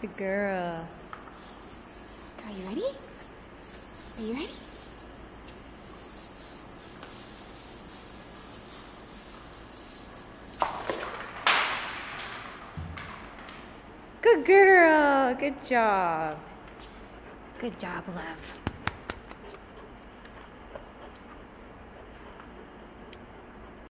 Good girl. Are you ready? Are you ready? Good girl. Good job. Good job, love.